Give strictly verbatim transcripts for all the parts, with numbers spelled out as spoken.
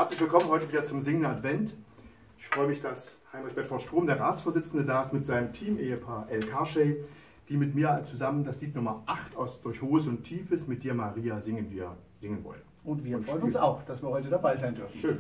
Herzlich willkommen heute wieder zum Singenden Advent. Ich freue mich, dass Heinrich Bedford Strom, der Ratsvorsitzende, da ist mit seinem Team, Ehepaar El Karschey, die mit mir zusammen das Lied Nummer acht aus Durch Hohes und Tiefes, Mit dir Maria, singen wir, singen wollen. Und wir und freuen spielen. uns auch, dass wir heute dabei sein dürfen. Schön.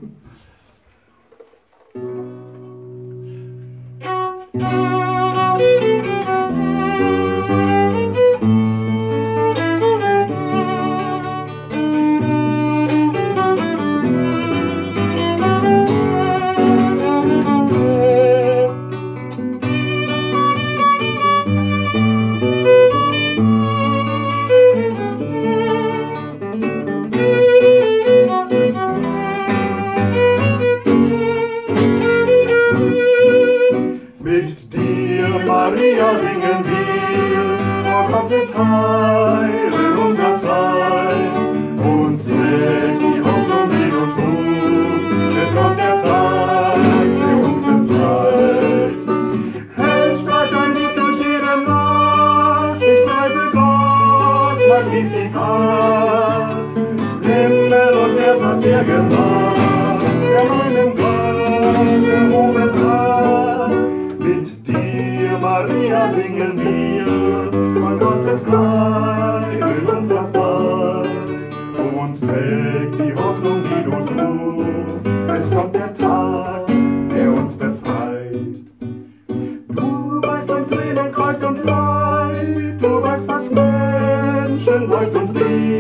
Mit dir, Maria, singen wir vor Gottes Heil in unserer Zeit. Uns trägt die Hoffnung, die du tust. Es kommt der Tag, der uns befreit. Hell strahlt dein Licht durch jede Nacht. Ich preise Gott, Magnificat. Himmel und Erd hat er gemacht. Der meinem Gott, der oben hat. Mit dir, Maria, singen wir von Gottes Heil in unserer Zeit. Uns trägt die Hoffnung, die du tust. Es kommt der Tag, der uns befreit. Du weißt um Tränen, Kreuz und Leid. Du weißt, was Menschen beut und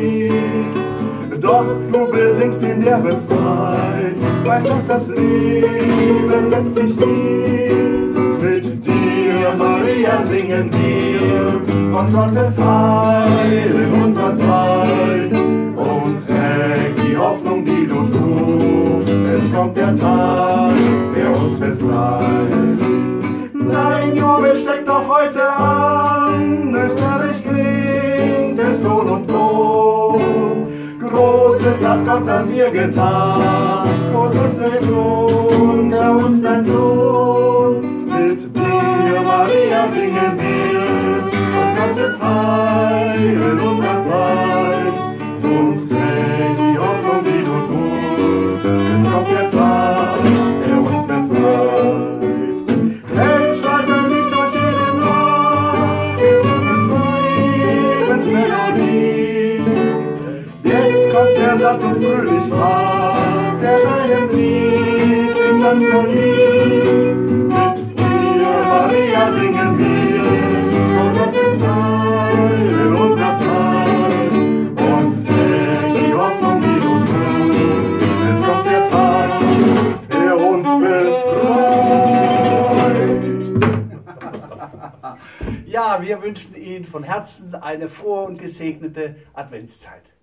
Lied. Doch du besingst ihn, der befreit. Weißt, dass das Leben letztlich liegt. Mit dir, Maria, singen wir von Gottes Heil in unserer Zeit. Uns trägt die Hoffnung, die du tust. Es kommt der Tag, der uns befreit. Dein Jubel steckt auch heute an. Österreich klingt es Ton und Lob. Großes hat Gott an dir getan. Großes unter uns dein Sohn. Mit dir, Maria, singen wir von Gottes Heil in unserer Zeit. Uns trägt die Hoffnung, die du tust. Es kommt der Tag, der uns befreit. Hell strahlt dein Licht durch jede Nacht. Lebensmelodie. Jetzt kommt der satt und fröhlich macht, der deinem Lied in ganz verliebt. Mit dir, Maria, singen wir von Gottes Heil in unserer Zeit. Uns trägt die Hoffnung, die du tust. Es kommt der Tag, der uns befreit. Ja, wir wünschen Ihnen von Herzen eine frohe und gesegnete Adventszeit.